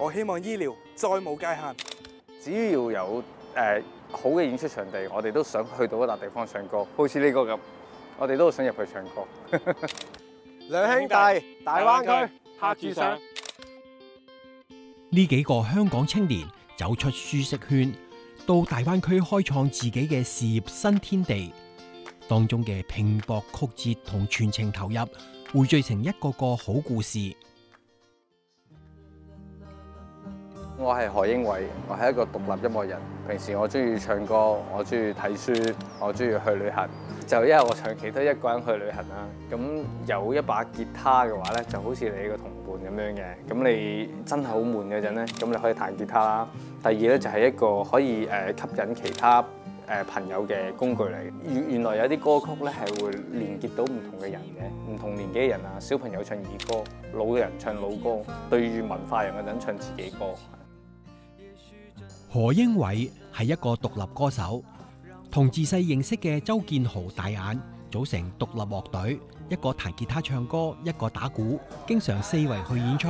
我希望醫療再無界限。 只要有好嘅演出場地，我哋都想去到嗰笪地方唱歌，好似呢個咁，我哋都想入去唱歌。 兩兄弟，大灣區拍住上。 呢幾個香港青年走出舒適圈，到大灣區開創自己嘅事業新天地，當中嘅拼搏曲折同全情投入，匯聚成一個個好故事。 我係何英偉，我係一個獨立音樂人。平時我中意唱歌，我中意睇書，我中意去旅行。就因為我長期都一個人去旅行啦，咁有一把吉他嘅話咧，就好似你個同伴咁樣嘅。咁你真係好悶嗰陣咧，咁你可以彈吉他啦。第二咧就係一個可以吸引其他朋友嘅工具嚟。原來有啲歌曲咧係會連結到唔同嘅人嘅，唔同年紀嘅人啊，小朋友唱兒歌，老嘅人唱老歌，對住文化人嗰陣唱自己歌。 何英偉係一個獨立歌手，同自細認識嘅周建豪大眼組成獨立樂隊，一個彈吉他唱歌，一個打鼓，經常四圍去演出。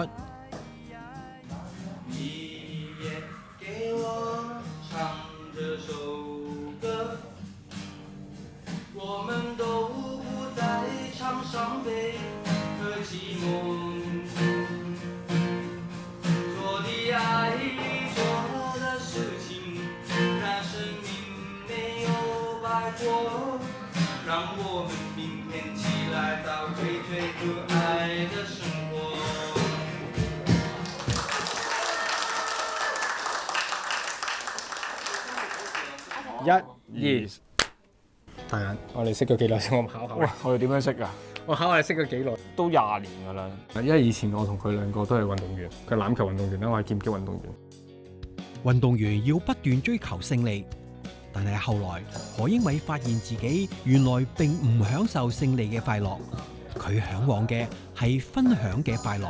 讓我們明天起來到最最可愛的生活。 1、2，大眼，我哋識咗幾耐先？我考下。喂，我哋點樣識㗎？我考下你識咗幾耐？都20年㗎啦。因為以前我同佢兩個都係運動員，佢籃球運動員啦，我係劍擊運動員。 運動員要不斷追求勝利，但係後來何英偉發現自己原來並唔享受勝利嘅快樂，佢嚮往嘅係分享嘅快樂。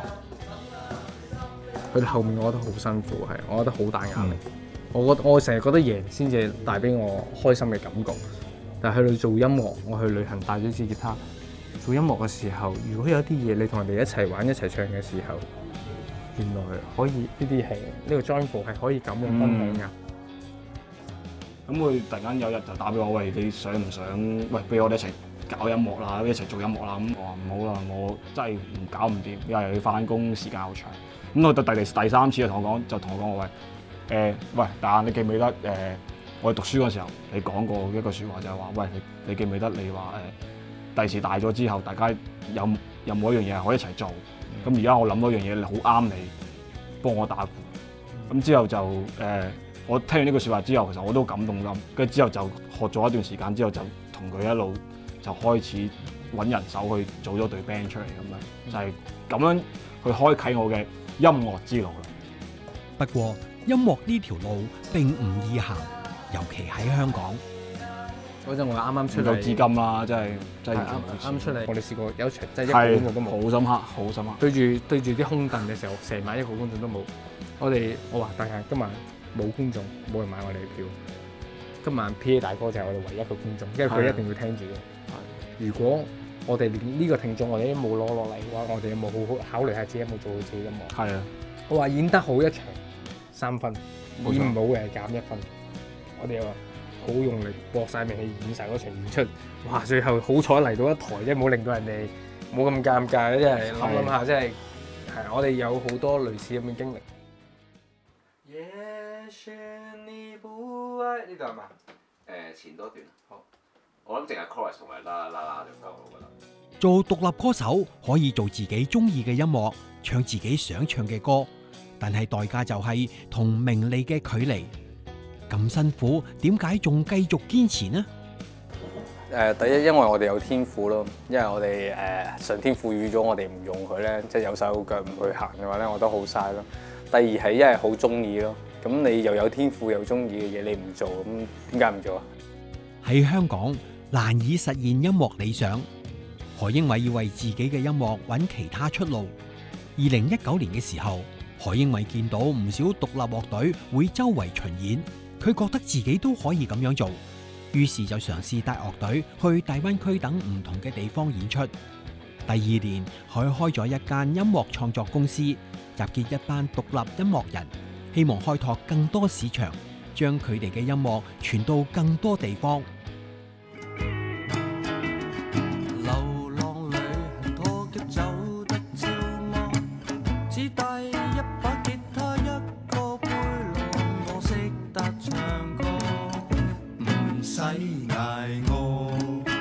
佢哋後面我覺得好辛苦，係我覺得好大壓力。我成日覺得贏先至帶俾我開心嘅感覺，但係去到做音樂，我去旅行帶咗支吉他，做音樂嘅時候，如果有啲嘢你同人哋一齊玩一齊唱嘅時候，原來可以呢啲係呢個 joyful 係可以咁樣分享㗎。 咁佢突然間有日就打俾我，喂，你想唔想？喂，俾我哋一齊搞音樂啦，一齊做音樂啦。咁我話唔好啦，我真係唔搞唔掂，因為又要翻工，時間好長。咁我到第三次就同我講我喂，喂，大眼，你記唔記得我哋讀書嗰時候，你講過一句説話就係話，喂，你記唔記得你話第時大咗之後，大家有冇一樣嘢係可以一齊做？咁而家我諗到一樣嘢，好啱你，幫我打鼓。咁之後就我聽完呢句説話之後，其實我都感動咁，跟住之後就學咗一段時間之後，就同佢一路就開始揾人手去組咗隊 band 出嚟咁樣，就係咁樣去開啟我嘅音樂之路啦。 不過音樂呢條路並唔易行，尤其喺香港。 嗰陣我啱啱出到資金啦，真係啱出嚟，我哋試過有一場真係一個觀眾都冇， 好深刻，好深刻。 對住啲空凳嘅時候，成晚一個觀眾都冇。我話大家今晚冇觀眾，冇人買我哋嘅票。今晚 PA 大哥就係我哋唯一一個觀眾，因為佢一定要聽住嘅。如果我哋連呢個聽眾我哋都冇攞落嚟嘅話，我哋有冇好好考慮下自己有冇做好自己音樂？ 係啊， 我話演得好一場3分，演唔好嘅減1分。我哋又話好用力搏晒命氣演晒嗰場演出，哇！最後好彩嚟到一台，即係冇令到人哋冇咁尷尬。真係諗下，真係係我哋有好多類似咁嘅經歷。 也許你不愛呢度係嘛？前多段，好，我諗淨係 chorus 同埋啦啦啦就夠我覺得。 做獨立歌手可以做自己中意嘅音樂，唱自己想唱嘅歌，但係代價就係同名利嘅距離。咁辛苦，點解仲繼續堅持呢？ 第一，因為我哋有天賦咯，因為我哋上天賦予咗我哋唔用佢咧，即係有手有腳唔去行嘅話咧，我覺得好嘥咯。第二係因為好中意咯，咁你又有天賦又中意嘅嘢，你唔做，咁點解唔做啊？ 喺香港難以實現音樂理想，何英偉要為自己嘅音樂揾其他出路。2019年嘅時候，何英偉見到唔少獨立樂隊會周圍巡演，佢覺得自己都可以咁樣做，於是就嘗試帶樂隊去大灣區等唔同嘅地方演出。 第2年，佢開咗一間音樂創作公司，集結一班獨立音樂人，希望開拓更多市場，將佢哋嘅音樂傳到更多地方。 流浪旅行拖腳走得超安，只帶一把吉他一個背囊，我識得唱歌，唔使捱餓。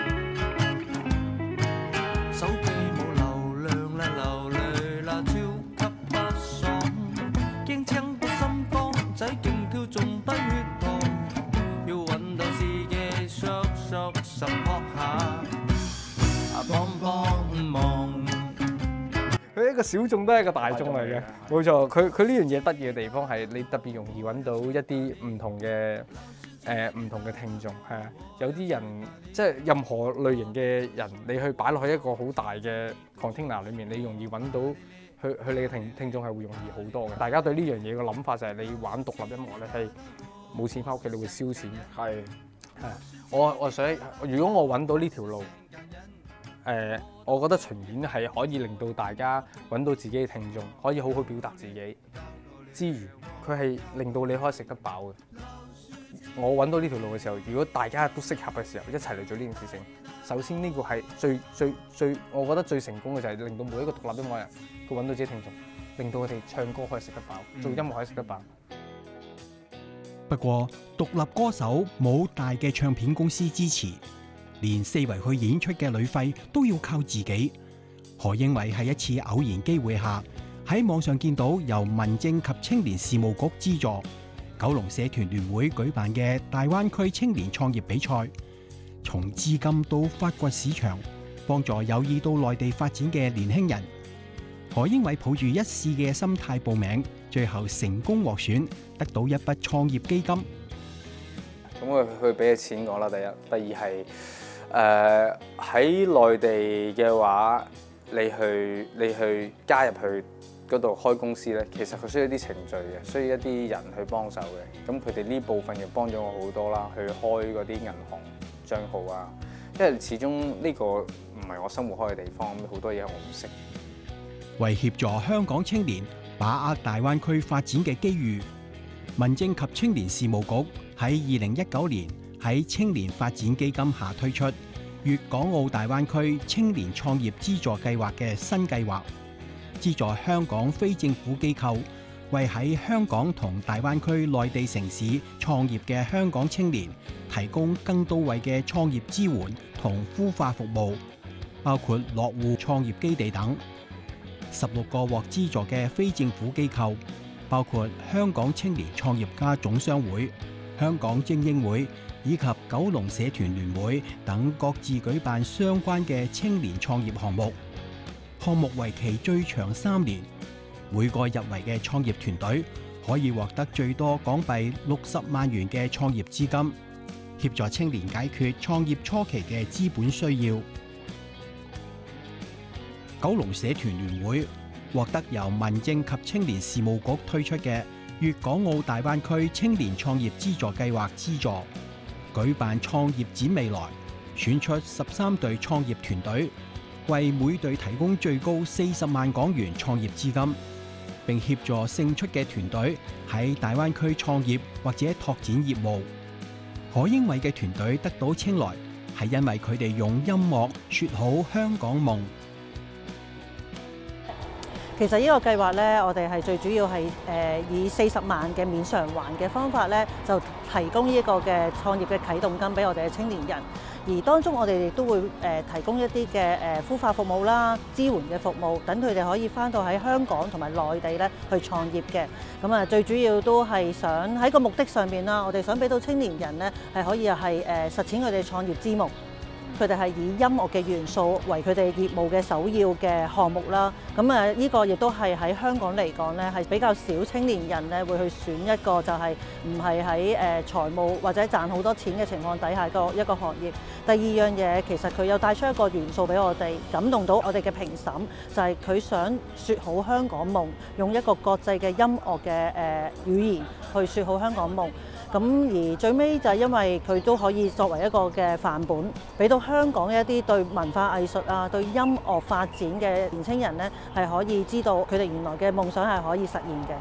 手機冇流量啦，流淚啦，超級不爽，驚撐到心慌仔，勁跳仲低血糖，要揾到自己熟熟實撲下。幫忙， 佢一個小眾都係一個大眾嚟嘅，冇錯。佢呢樣嘢得意嘅地方係你特別容易揾到一啲唔同嘅聽眾，係啊。有啲人即係任何類型嘅人，你去擺落去一個好大嘅 container 裏面，你容易揾到佢你嘅聽眾係會容易好多嘅。大家對呢樣嘢嘅諗法就係你玩獨立音樂咧係冇錢翻屋企，你會燒錢嘅。係我想如果我揾到呢條路。我覺得巡演係可以令到大家揾到自己嘅聽眾，可以好好表達自己之餘，佢係令到你可以食得飽嘅。我揾到呢條路嘅時候，如果大家都適合嘅時候，一齊嚟做呢件事情，首先呢個係最，我覺得最成功嘅就係令到每一個獨立音樂人佢揾到自己聽眾，令到佢哋唱歌可以食得飽，做音樂可以食得飽。 不過，獨立歌手冇大嘅唱片公司支持。連四圍去演出嘅旅費都要靠自己。何英偉喺一次偶然機會下，喺網上見到由民政及青年事務局資助九龍社團聯會舉辦嘅大灣區青年創業比賽，從資金到發掘市場，幫助有意到內地發展嘅年輕人。何英偉抱住一試嘅心態報名，最後成功獲選，得到一筆創業基金。 咁佢俾嘅錢我啦，第一，第二係。喺內地嘅話，你去加入去嗰度開公司咧，其實佢需要啲程序嘅，需要一啲人去幫手嘅。咁佢哋呢部分就幫咗我好多啦，去開嗰啲銀行帳號啊。因為始終呢個唔係我生活開嘅地方，好多嘢我唔識。 為協助香港青年把握大灣區發展嘅機遇，民政及青年事務局喺2019年喺青年發展基金下推出粵港澳大灣區青年創業資助計劃嘅新計劃，資助香港非政府機構為喺香港同大灣區內地城市創業嘅香港青年提供更到位嘅創業支援同孵化服務，包括落戶創業基地等。16個獲資助嘅非政府機構包括香港青年創業家總商會、香港精英會以及九龍社團聯會等各自舉辦相關嘅青年創業項目。項目為期最長3年，每個入圍嘅創業團隊可以獲得最多港幣60萬元嘅創業資金，協助青年解決創業初期嘅資本需要。九龍社團聯會獲得由民政及青年事務局推出嘅粵港澳大灣區青年創業資助計劃資助，舉辦創業展未來，選出13隊創業團隊，為每隊提供最高40萬港元創業資金，並協助勝出嘅團隊喺大灣區創業或者拓展業務。何英偉嘅團隊得到青睞，係因為佢哋用音樂說好香港夢。 其實呢個計劃咧，我哋係最主要係以40萬嘅免償還嘅方法咧，就提供呢一個嘅創業嘅啟動金俾我哋嘅青年人。而當中我哋亦都會提供一啲嘅孵化服務啦、支援嘅服務，等佢哋可以返到喺香港同埋內地咧去創業嘅。咁啊，最主要都係想喺個目的上面啦，我哋想俾到青年人咧係可以係實踐佢哋創業之夢。佢哋係以音樂嘅元素為佢哋業務嘅首要嘅項目啦。咁啊，呢個亦都係喺香港嚟講咧，係比較少青年人咧會去選一個就係唔係喺財務或者賺好多錢嘅情況底下一個行業。第二樣嘢，其實佢有帶出一個元素俾我哋，感動到我哋嘅評審，就係佢想説好香港夢，用一個國際嘅音樂嘅語言去説好香港夢。 咁而最尾就係因為佢都可以作為一個嘅範本，俾到香港一啲對文化藝術啊、對音樂發展嘅年輕人呢，係可以知道佢哋原來嘅夢想係可以實現嘅。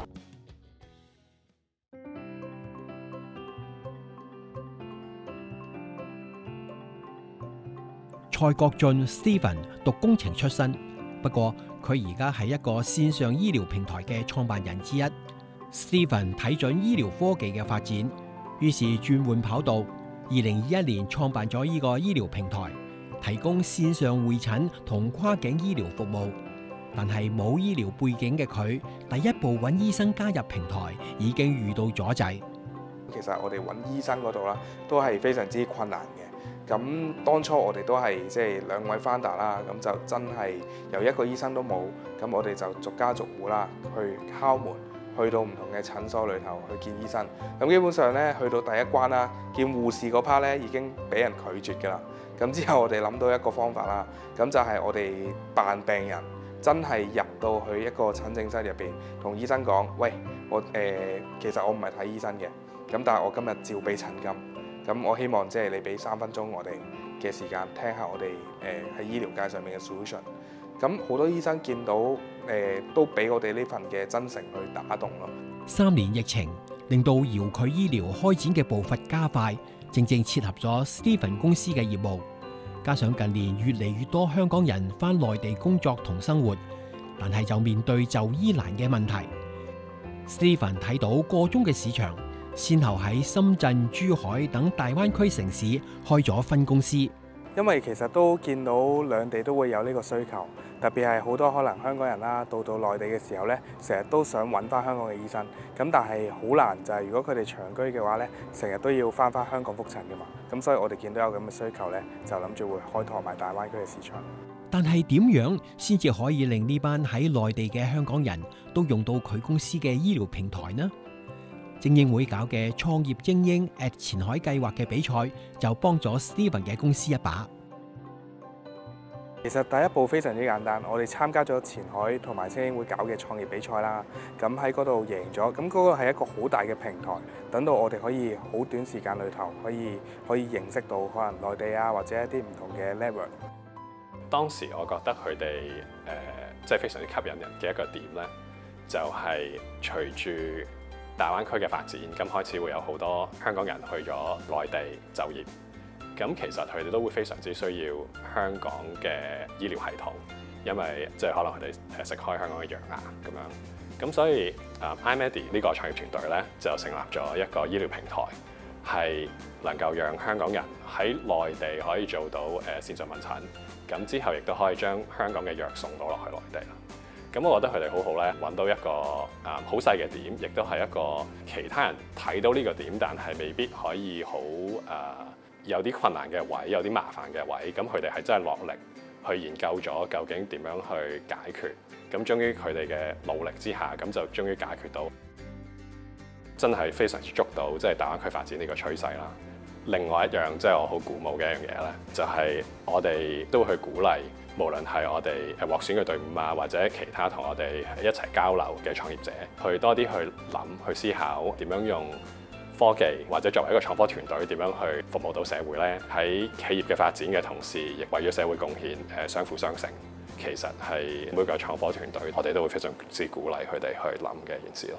蔡國俊 Stephen 讀工程出身，不過佢而家係一個線上醫療平台嘅創辦人之一。Stephen 睇準醫療科技嘅發展，於是轉換跑道。2021年創辦咗呢個醫療平台，提供線上會診同跨境醫療服務。但係冇醫療背景嘅佢，第一步揾醫生加入平台已經遇到阻滯。 其實我哋揾醫生嗰度啦，都係非常之困難嘅。咁當初我哋都係即係2位 founder 啦，咁就真係由一個醫生都冇，咁我哋就逐家逐戶啦去敲門，去到唔同嘅診所裏頭去見醫生。咁基本上咧，去到第一關啦，見護士嗰 part 咧已經俾人拒絕㗎啦。咁之後我哋諗到一個方法啦，咁就係我哋扮病人，真係入到去一個診症室入邊，同醫生講：喂，我其實我唔係睇醫生嘅，咁但係我今日照俾診金。咁我希望即係你俾3分鐘我哋嘅時間，聽下我哋喺醫療界上面嘅 solution。咁好多醫生見到都俾我哋呢份嘅真誠去打動咯。 3年疫情令到遙距醫療開展嘅步伐加快，正正切合咗 Stephen 公司嘅業務。加上近年越嚟越多香港人返內地工作同生活，但係就面對就醫難嘅問題。Stephen 睇到個中嘅市場，先後喺深圳、珠海等大灣區城市開咗分公司。 因為其實都見到兩地都會有呢個需求，特別係好多可能香港人啦，到內地嘅時候呢，成日都想揾翻香港嘅醫生，咁但係好難就係如果佢哋長居嘅話呢，成日都要翻香港覆診㗎嘛，咁所以我哋見到有咁嘅需求呢，就諗住會開拓埋大灣區嘅市場。 但係點樣先至可以令呢班喺內地嘅香港人都用到佢公司嘅醫療平台呢？精英會搞嘅創業精英 at 前海計劃嘅比賽就幫咗 Stephen 嘅公司一把。 其實第一步非常之簡單，我哋參加咗前海同埋精英會搞嘅創業比賽啦，咁喺嗰度贏咗，咁嗰個係一個好大嘅平台，等到我哋可以好短時間裏頭可以認識到可能內地啊或者一啲唔同嘅 network。 當時我覺得佢哋即係非常之吸引人嘅一個點咧，就係隨住大灣區嘅發展，咁開始會有好多香港人去咗內地就業，咁其實佢哋都會非常之需要香港嘅醫療系統，因為即係可能佢哋食開香港嘅藥牙咁樣，咁所以iMedi 呢個創業團隊咧就成立咗一個醫療平台，係能夠讓香港人喺內地可以做到線上問診，咁之後亦都可以將香港嘅藥送到落去內地啦。咁我覺得佢哋好好咧，揾到一個好細嘅點，亦都係一個其他人睇到呢個點，但係未必可以好有啲困難嘅位，有啲麻煩嘅位。咁佢哋係真係落力去研究咗究竟點樣去解決。咁終於佢哋嘅努力之下，咁就終於解決到，真係非常之捉到即係大灣區發展呢個趨勢啦。另外一樣即係我好鼓舞嘅一樣嘢咧，就係我哋都會去鼓勵。無論係我哋獲選嘅隊伍啊，或者其他同我哋一齊交流嘅創業者，去多啲去諗、去思考點樣用科技，或者作為一個創科團隊點樣去服務到社會咧。喺企業嘅發展嘅同時，亦為咗社會貢獻，相輔相成。其實係每個創科團隊，我哋都會非常之鼓勵佢哋去諗嘅一件事咯。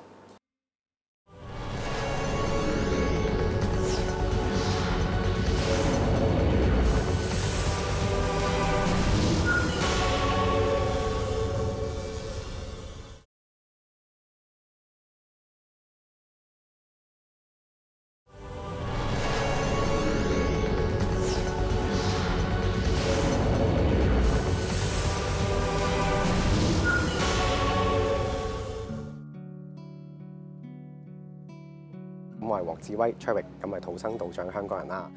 我係黃志威 Cherry， 咁係土生土長香港人啦。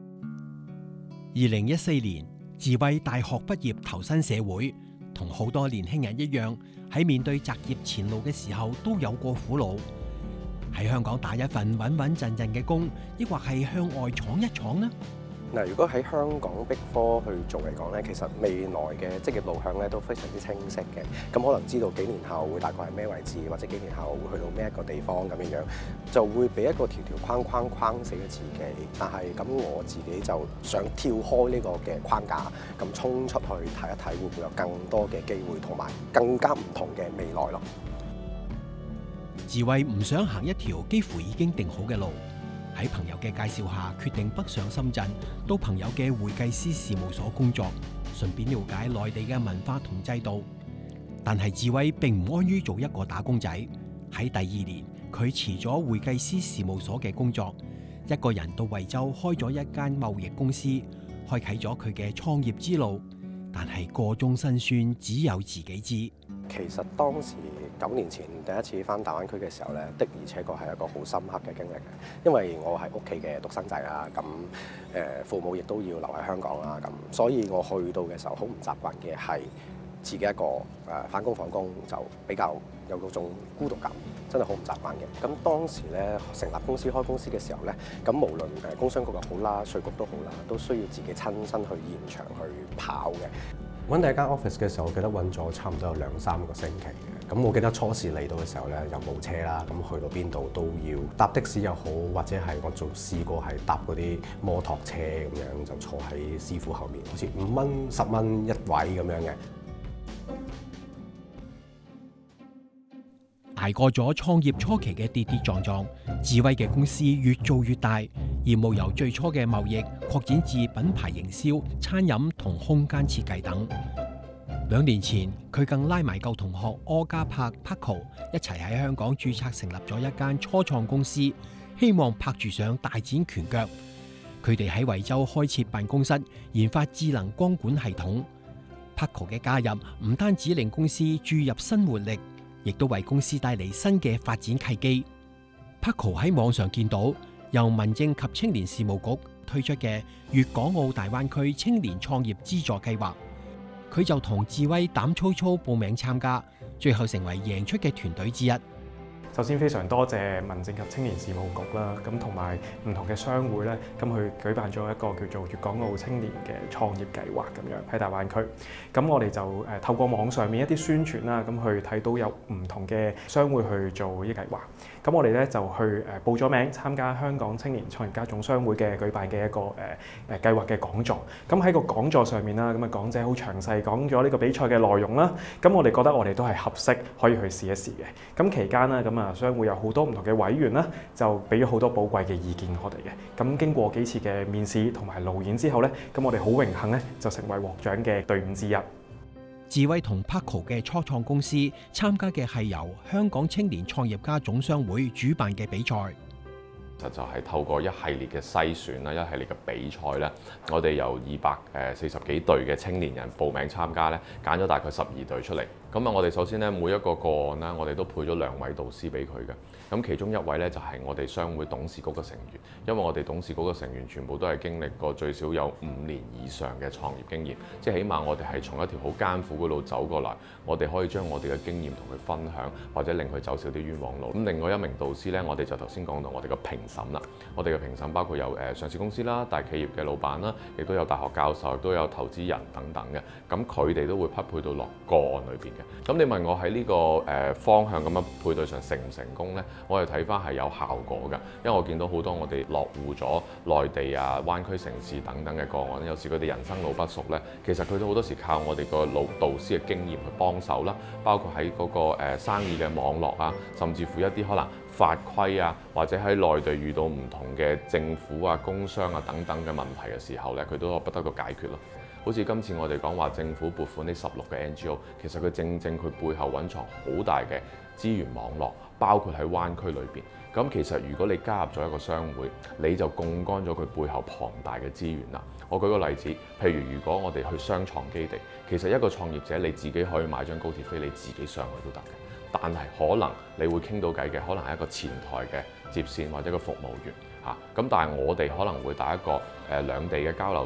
2014年，志威大學畢業投身社會，同好多年輕人一樣，喺面對擇業前路嘅時候都有過苦惱。喺香港打一份穩穩陣陣嘅工，抑或係向外闖一闖呢？ 嗱，如果喺香港Big 4去做嚟講咧，其實未來嘅職業路向咧都非常之清晰嘅。咁可能知道幾年後會大概係咩位置，或者幾年後會去到咩一個地方咁樣樣，就會俾一個條框框死咗自己。但係咁我自己就想跳開呢個嘅框架，咁衝出去睇一睇，會唔會有更多嘅機會同埋更加唔同嘅未來咯。 智慧唔想行一條幾乎已經定好嘅路。喺朋友嘅介紹下，決定北上深圳，到朋友嘅會計師事務所工作，順便了解內地嘅文化同制度。但係智慧並唔安於做一個打工仔。喺第2年，佢辭咗會計師事務所嘅工作，一個人到惠州開咗一間貿易公司，開啟咗佢嘅創業之路。但係個中辛酸，只有自己知。 其實當時9年前第一次返大灣區嘅時候咧，的而且確係一個好深刻嘅經歷嘅，因為我係屋企嘅獨生仔啦，咁父母亦都要留喺香港啦，咁所以我去到嘅時候好唔習慣嘅係自己一個返工放工就比較有嗰種孤獨感，真係好唔習慣嘅。咁當時咧成立公司開公司嘅時候咧，咁無論工商局又好啦，稅局都好啦，都需要自己親身去現場去跑嘅。 揾第一間 office 嘅時候，我記得揾咗差唔多有2-3個星期嘅。咁我記得初時嚟到嘅時候咧，又冇車啦，咁去到邊度都要搭的士又好，或者係我試過係搭嗰啲摩托車咁樣，就坐喺師傅後面，好似5蚊、10蚊一位咁樣嘅。 捱過咗創業初期嘅跌跌撞撞，智慧嘅公司越做越大，業務由最初嘅貿易擴展至品牌營銷、餐飲同空間設計等。2年前，佢更拉埋舊同學柯家柏 Paco 一齊喺香港註冊成立咗一間初創公司，希望拍住上大展拳腳。佢哋喺惠州開設辦公室，研發智能光管系統。Paco 嘅加入唔單止令公司注入新活力，亦都為公司帶嚟新嘅發展契機。Paco 喺網上見到由民政及青年事務局推出嘅粵港澳大灣區青年創業資助計劃，佢就同智慧膽粗粗報名參加，最後成為贏出嘅團隊之一。 首先非常多謝民政及青年事務局啦，咁同埋唔同嘅商會咧，咁佢舉辦咗一個叫做粵港澳青年嘅創業計劃咁樣喺大灣區。咁我哋就透過網上面一啲宣傳啦，咁去睇到有唔同嘅商會去做呢個計劃。咁我哋咧就去報咗名參加香港青年創業家總商會嘅舉辦嘅一個計劃嘅講座。咁喺個講座上面啦，咁啊講者好詳細講咗呢個比賽嘅內容啦。咁我哋覺得我哋都係合適可以去試一試嘅。咁期間啦，咁商會有好多唔同嘅委員啦，就俾咗好多寶貴嘅意見我哋嘅。咁經過幾次嘅面試同埋路演之後咧，咁我哋好榮幸咧，就成為獲獎嘅隊伍之一。 智慧同 Paco 嘅初創公司參加嘅係由香港青年創業家總商會主辦嘅比賽。 就係透過一系列嘅篩選啦，一系列嘅比賽咧，我哋由240幾隊嘅青年人報名參加咧，揀咗大概12隊出嚟。咁啊，我哋首先咧每一個個案啦，我哋都配咗2位導師俾佢嘅。咁其中一位咧就係我哋商會董事局嘅成員，因為我哋董事局嘅成員全部都係經歷過最少有5年以上嘅創業經驗，即係起碼我哋係從一條好艱苦嘅路走過嚟，我哋可以將我哋嘅經驗同佢分享，或者令佢走少啲冤枉路。咁另外一名導師咧，我哋就頭先講到我哋嘅評審啦，我哋嘅評審包括有上市公司啦、大企業嘅老闆啦，亦都有大學教授，亦都有投資人等等嘅。咁佢哋都會匹配到落個案裏邊嘅。咁你問我喺呢個方向咁樣配對上成唔成功呢？我哋睇翻係有效果㗎，因為我見到好多我哋落戶咗內地啊、灣區城市等等嘅個案，有時佢哋人生路不熟呢，其實佢都好多時靠我哋個老導師嘅經驗去幫手啦，包括喺嗰個生意嘅網絡啊，甚至乎一啲可能法規啊，或者喺內地遇到唔同嘅政府啊、工商啊等等嘅問題嘅時候呢，佢都不得個解決咯。好似今次我哋講話政府撥款呢16個 NGO， 其實佢正佢背後藴藏好大嘅資源網絡，包括喺灣區裏邊。咁其實如果你加入咗一個商會，你就槓桿咗佢背後龐大嘅資源啦。我舉個例子，譬如果我哋去雙創基地，其實一個創業者你自己可以買張高鐵飛，你自己上去都得嘅。但係可能你會傾到偈嘅，可能係一個前台嘅接線或者個服務員嚇。咁但係我哋可能會帶一個兩地嘅交流團，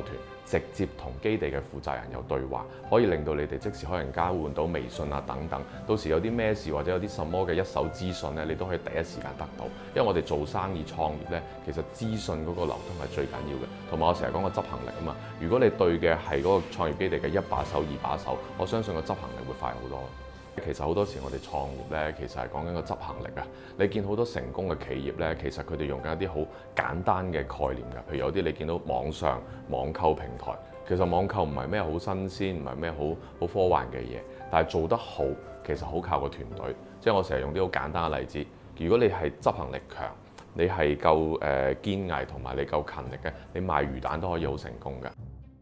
直接同基地嘅負責人有對話，可以令到你哋即時可能交換到微信啊等等，到時有啲咩事或者有啲什麼嘅一手資訊咧，你都可以第一時間得到。因為我哋做生意創業咧，其實資訊嗰個流通係最緊要嘅，同埋我成日講個執行力啊嘛。如果你對嘅係嗰個創業基地嘅一把手、二把手，我相信個執行力會快好多。其實好多時我哋創業咧，其實係講緊個執行力啊！你見好多成功嘅企業咧，其實佢哋用緊一啲好簡單嘅概念㗎。譬如有啲你見到網上網購平台，其實網購唔係咩好新鮮，唔係咩好科幻嘅嘢，但係做得好，其實好靠個團隊。即係我成日用啲好簡單嘅例子，如果你係執行力強，你係夠堅毅同埋你夠勤力嘅，你賣魚蛋都可以好成功㗎。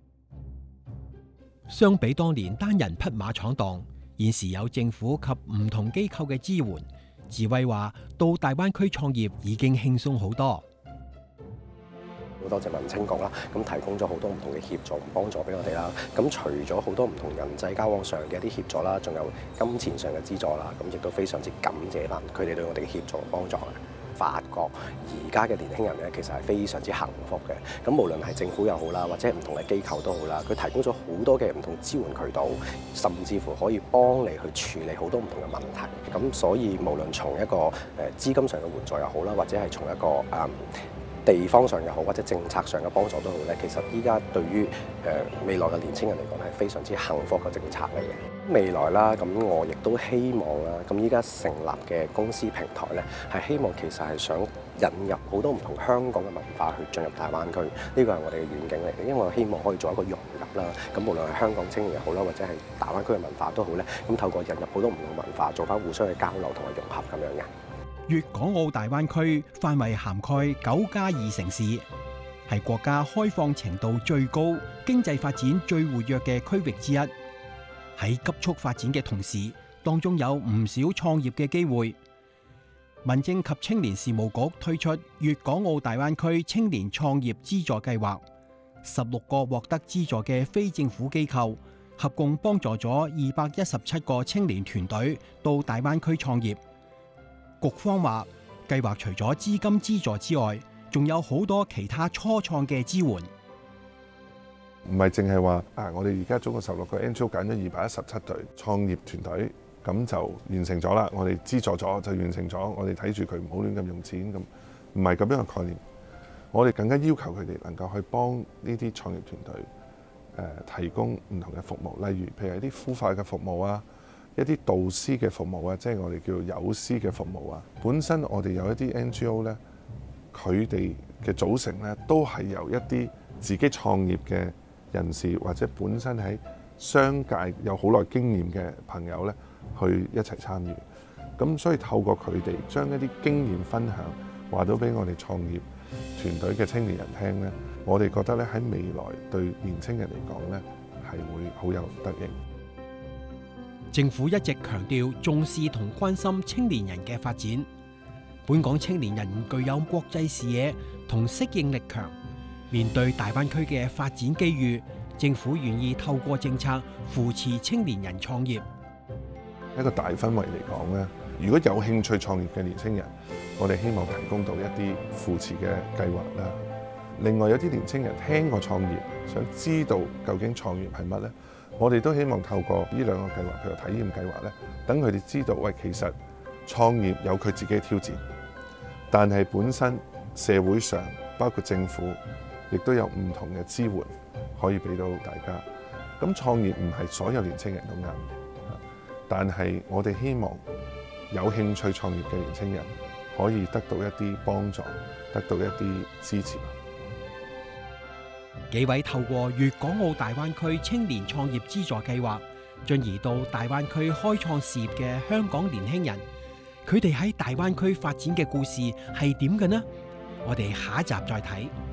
相比當年單人匹馬闖蕩，現時有政府及唔同機構嘅支援，智威話到大灣區創業已經輕鬆好多。 好多謝民青局啦，咁提供咗好多唔同嘅協助幫助俾我哋啦。咁除咗好多唔同人際交往上嘅一啲協助啦，仲有金錢上嘅資助啦，咁亦都非常之感謝翻佢哋對我哋嘅協助同幫助嘅。發覺而家嘅年輕人咧，其實係非常之幸福嘅。咁無論係政府又好啦，或者唔同嘅機構都好啦，佢提供咗好多嘅唔同支援渠道，甚至乎可以幫你去處理好多唔同嘅問題。咁所以無論從一個資金上嘅援助又好啦，或者係從一個地方上又好，或者政策上嘅幫助都好咧，其實依家對於未來嘅年輕人嚟講係非常之幸福嘅政策嚟嘅。未來啦，咁我亦都希望啦，咁依家成立嘅公司平台咧，係希望其實係想引入好多唔同香港嘅文化去進入大灣區，呢個係我哋嘅遠景嚟嘅，因為我希望可以做一個融入啦。咁無論係香港青年又好啦，或者係大灣區嘅文化都好咧，咁透過引入好多唔同文化，做翻互相嘅交流同埋融合咁樣嘅。 粵港澳大灣區範圍涵蓋9+2城市，係國家開放程度最高、經濟發展最活躍嘅區域之一。喺急速發展嘅同時，當中有唔少創業嘅機會。民政及青年事務局推出粵港澳大灣區青年創業資助計劃，16個獲得資助嘅非政府機構，合共幫助咗217個青年團隊到大灣區創業。局方話，計劃除咗資金資助之外，仲有好多其他初創嘅支援。 唔係淨係話我哋而家總共16個 NGO 揀咗217隊創業團隊，咁就完成咗啦。我哋資助咗就完成咗，我哋睇住佢唔好亂咁用錢，咁唔係咁樣嘅概念。我哋更加要求佢哋能夠去幫呢啲創業團隊提供唔同嘅服務，例如譬如一啲孵化嘅服務啊，一啲導師嘅服務啊，即係我哋叫做友師嘅服務啊。本身我哋有一啲 NGO 咧，佢哋嘅組成咧都係由一啲自己創業嘅人士或者本身喺商界有好耐經驗嘅朋友咧，去一齊參與。咁所以透過佢哋將一啲經驗分享，話到俾我哋創業團隊嘅青年人聽咧，我哋覺得咧喺未來對年青人嚟講咧係會好有得益。 政府一直強調重視同關心青年人嘅發展。本港青年人具有國際視野同適應力強，面對大灣區嘅發展機遇，政府願意透過政策扶持青年人創業。 一個大氛圍嚟講咧，如果有興趣創業嘅年輕人，我哋希望提供到一啲扶持嘅計劃啦。另外有啲年輕人聽過創業，想知道究竟創業係乜咧？我哋都希望透過呢2個計劃，譬如體驗計劃咧，等佢哋知道，喂，其實創業有佢自己嘅挑戰，但係本身社會上包括政府，亦都有唔同嘅支援可以俾到大家。咁創業唔係所有年輕人都啱嘅，但係我哋希望有興趣創業嘅年輕人可以得到一啲幫助，得到一啲支持。 幾位透過粵港澳大灣區青年創業資助計劃進而到大灣區開創事業嘅香港年輕人，佢哋喺大灣區發展嘅故事係點嘅呢？我哋下一集再睇。